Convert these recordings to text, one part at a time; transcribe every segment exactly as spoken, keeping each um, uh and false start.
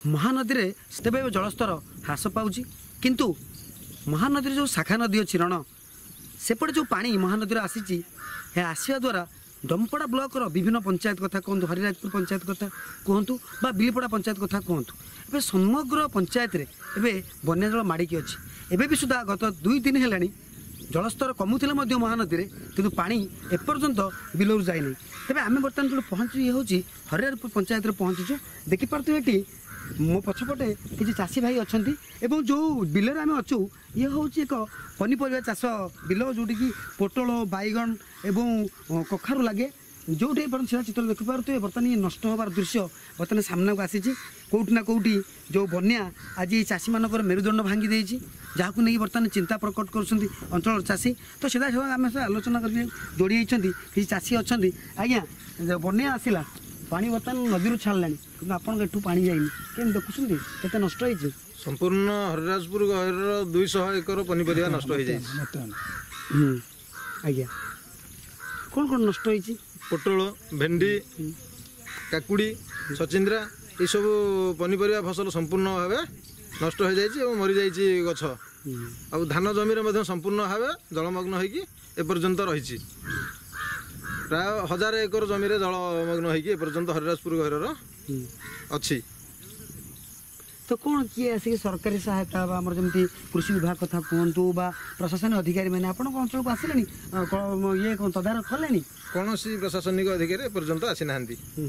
महानदी रे तेबे जलस्तर ह्रास पाउछि किंतु महानदी जो शाखा नदी अच्छी रण सेपटे जो पानी महानदी आसी आसवा द्वारा डमपड़ा ब्लॉक विभिन्न पंचायत कथा कहतु हरिराजपुर पंचायत कथा कहतु बा बिलीपड़ा पंचायत कथा कहतु ए समग्र पंचायत रे एबे बन्या जल माड़िकी अच्छी एबे भी सुधा गत दुई दिन है जलस्तर कमुला महानदी में किंतु पानी एपर्यंत बिलू जाए नहीं तेज आम बर्तमान जो पहुँच ये हूँ हरिराजपुर पंचायत पहुँचीचु देखिपे ये मो पछपटे किसी चाषी भाई अच्छा जो बिलर आम अच्छु ये हूँ एक पनीपरिया चाष बिल जोटि कि पोटल बैगन एवं कखारु लगे जो सीधा चित्र देखिपे बर्तमान ये नष्ट होबार दृश्य बर्तमान सामना को आसी कौटी ना कौटी जो बन्या आज चाषी मानक मेरुदंड भांगी देती जहाँ नहीं बर्तमान चिंता प्रकट कर अंचल चाषी तो सीधा सीधा आम आलोचना कर जोड़ी होती किसी चाषी अच्छा आज्ञा बन्या आसला पानी बर्तमान नदी छाड़ा कि आपन एठू पानी जाइनि केम देखुं केते नष्ट होइछि संपूर्ण हरिराजपुर दुईश एकर पनीपरिया नष्ट हो जाए आज्ञा कौन कौन नष्ट होइछि पोटल भेंडी काकुड़ी सचिंद्रा ये सब पनीपरिया फसल संपूर्ण भाव नष्ट हो जाए मरी जाइए गछ आ धान जमी संपूर्ण भाव जलमग्न होपर्यंत रही प्राय हजार एकर जमी जलमग्न होपर्यंत हरिराजपुर घर अच्छी तो कौन किए आसिक सरकारी सहायता आम जमी कृषि विभाग कथा कहतु बा प्रशासनिक अधिकारी मैंने आपण अंचल को आसिले ये तदारख कले कौन सी प्रशासनिक अधिकारी पर्यंत आसी ना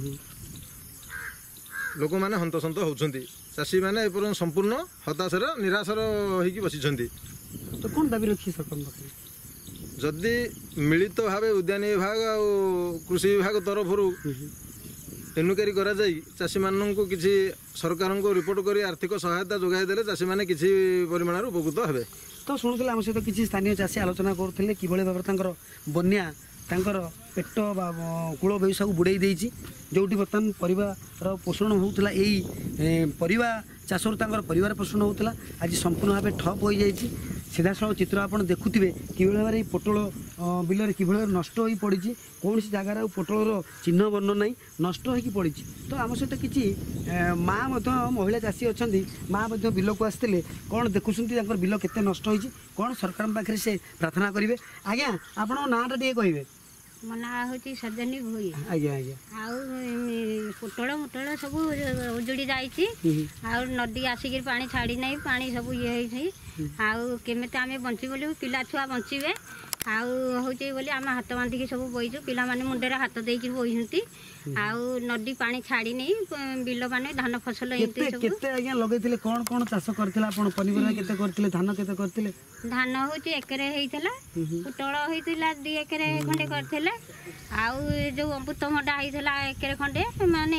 लोक मैंने हंतसंत होती चाषी मैंने संपूर्ण हताशर निराशर हो बसी तो कौन दाबी रखी सरकार जदि मिलित भाव उद्यान विभाग आ कृषि विभाग तरफ इनक्वारी करा जाई चाषी मानक किसी सरकार को रिपोर्ट कर आर्थिक सहायता जोगाई देले चाषी माने किसी परिमाण उपकृत हेबे तो शुणुले आम सहित किसी स्थानीय चाषी आलोचना करते कि भाव बन्या तांकर पेट बा कूल व्यवसाय को बुड़ाई देछि जोटी बर्तमान परिवार पोषण होउतला एई परिवा चाषर तांकर परिवार पोषण होउतला आज संपूर्ण भाव ठप हो जाइछि सीधा सड़क चित्र आप देखुवे कि भाव पोटल बिल कि नष्ट हो पड़ी कौन सी जगार पोटल चिन्ह वर्ण ना नष्ट हो पड़ी तो आम सहित किसी माँ महिला चाषी अच्छा माँ बिल को आसते कौन देखुं बिल के नष्ट हो कौन सरकार पाखे से प्रार्थना करेंगे आज्ञा आप नाटा टे कहे मो ना हूँ सजनी भोई आज्ञा आज्ञा पोटल मोटल सब उजुड़ी जा नदी आसिक पानी छाड़ी ना पानी सब ये केमी आम बंची बोली पिला छुआ बचे आउ बोली आम हाथ बांधिकी सब बहीचु पिला मुंडे हाथ देकी बही नदी पानी छाड़ी नहीं बिल मान धान फसल लगे कौन कौन चाष करते धान केते करते धान हूँ एकरे होता पुटल होता दी एकरे खंडे करते आउ जो अमृतभंडा होता एकरे खंडे माने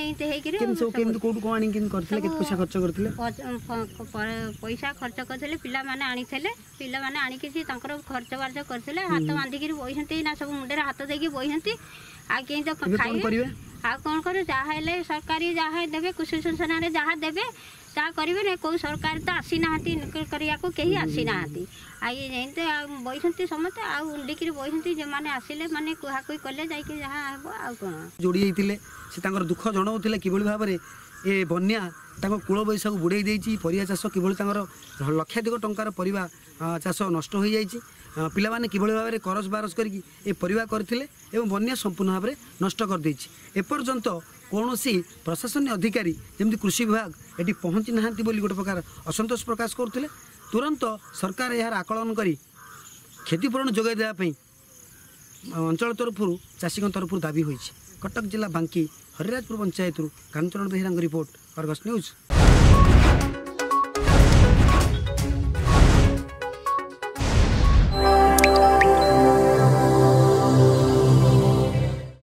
पैसा खर्च करते पिला माने आनी पिला माने आनिकी खर्च बार्च करते हाथ बांधिकी बही ना सब मुंडे हाथ देकी बही आ कहीं तो खाइबे आ कौन कर जहाँ सरकारी जहाँ देवे कृषि सूचना जहाँ देवे ता करेंगे कौ सरकार तो आसी ना को कहीं आसी ना आई बही समस्ते आंडिकी बही जो मैंने आसिले माने कुहाकुई कले जाकि जहाँ हम आ कौन जोड़ी से दुख जनाऊे कि भाव में ये बन्या कूल बैसा को बुड़े देती परिया चाष कि लक्षाधिक टंकार परिवा चाष नष्ट हो जाइए पिला माने कि भाव में करज बारज करके परिवा करते बन्या संपूर्ण भाव में नष्ट कर देछि एपर्यंत कौन सी प्रशासन अधिकारी जमी कृषि विभाग ये पहुँची ना गोटे प्रकार असंतोष प्रकाश करते तुरंत सरकार यार आकलन कर क्षतिपूरण जोगाई देवाई अंचल तरफ चाषी तरफ दाबी होती कटक जिला Banki Harirajpur panchayat Kancharan Behera report Argus news.